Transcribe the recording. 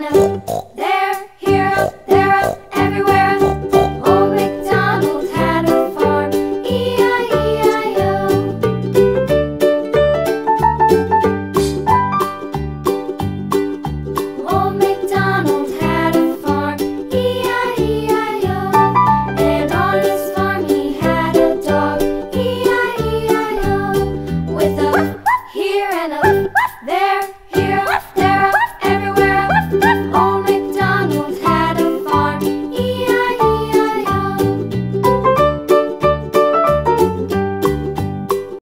and a there, here, up, there, up, everywhere. Old MacDonald had a farm, E-I-E-I-O. Old MacDonald had a farm, E-I-E-I-O. And on his farm he had a dog, E-I-E-I-O. With a here and a there.